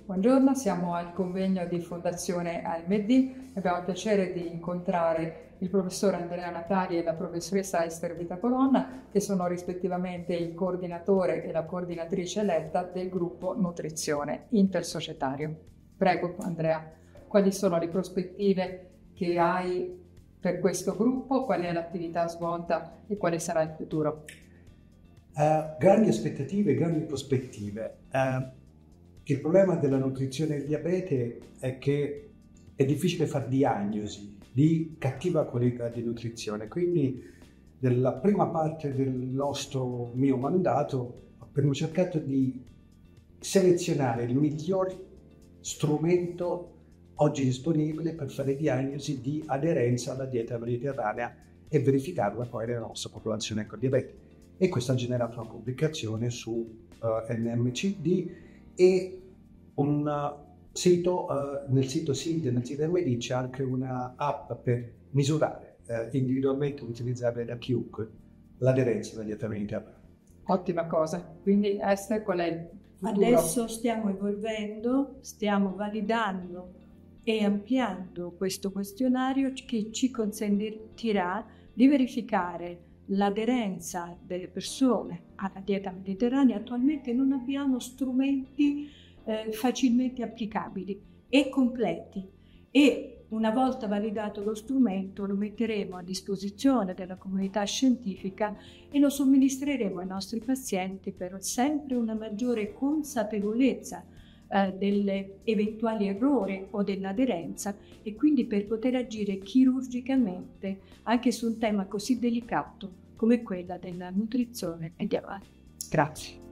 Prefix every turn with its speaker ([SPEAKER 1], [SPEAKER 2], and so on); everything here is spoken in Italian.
[SPEAKER 1] Buongiorno, siamo al convegno di Fondazione AMD. Abbiamo il piacere di incontrare il professor Andrea Natali e la professoressa Ester Vitacolonna, che sono rispettivamente il coordinatore e la coordinatrice eletta del gruppo Nutrizione intersocietario. Prego Andrea, quali sono le prospettive che hai per questo gruppo, qual è l'attività svolta e quale sarà il futuro?
[SPEAKER 2] Grandi aspettative, grandi prospettive. Il problema della nutrizione e del diabete è che è difficile fare diagnosi di cattiva qualità di nutrizione, quindi nella prima parte del mio mandato abbiamo cercato di selezionare il miglior strumento oggi disponibile per fare diagnosi di aderenza alla dieta mediterranea e verificarla poi nella nostra popolazione con diabete. E questo ha generato una pubblicazione su NMCD e un sito, nel sito SID e nel sito MD c'è anche una app per misurare individualmente utilizzabile da chiunque l'aderenza alla dieta mediterranea.
[SPEAKER 1] Ottima cosa. Quindi Esther, qual è il futuro?
[SPEAKER 3] Adesso stiamo evolvendo, stiamo validando e ampliando questo questionario che ci consentirà di verificare l'aderenza delle persone alla dieta mediterranea. Attualmente non abbiamo strumenti facilmente applicabili e completi, e una volta validato lo strumento lo metteremo a disposizione della comunità scientifica e lo somministreremo ai nostri pazienti per sempre una maggiore consapevolezza delle eventuali errori o dell'aderenza, e quindi per poter agire chirurgicamente anche su un tema così delicato come quella della nutrizione e diabete.
[SPEAKER 1] Grazie.